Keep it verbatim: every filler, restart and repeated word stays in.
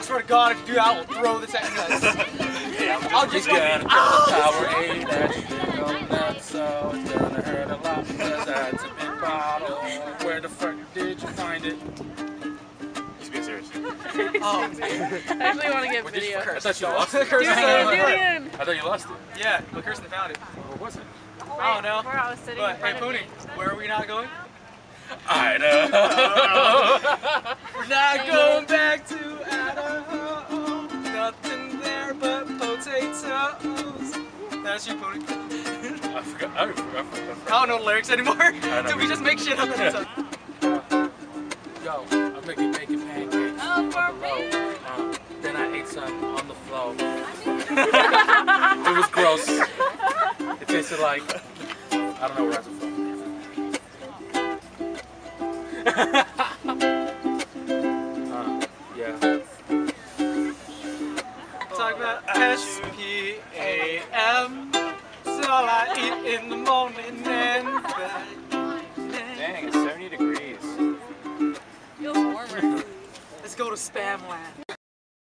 swear to God, if you do that, I will throw this at you guys. I'll just You're gonna oh. the Powerade that you know that so it's gonna hurt a lot because that's a big bottle. Where the fuck did you find it? He's being serious. Oh, I actually want to get what video. I thought you lost it. Do it again, do it again. I thought you lost it. Yeah, but Kirsten found it. Where was it? I don't know. Where I was sitting But in hey, front of Poonie, me. where are we not going? Idaho. We're not going back to Idaho. Nothing there but potatoes. That's you, Poonie. I forgot. I forgot. I forgot. I don't know the lyrics anymore. Did we just make shit up every time? Yo, I'm making bacon pancakes Oh, on for the low. me. Uh, then I ate some on the floor. It was gross. It tasted like I don't know where it's from. uh, yeah. Talk about S P A M. It's all I eat in the morning and Dang, it's seventy degrees. Feels warmer. let's go to Spam Land.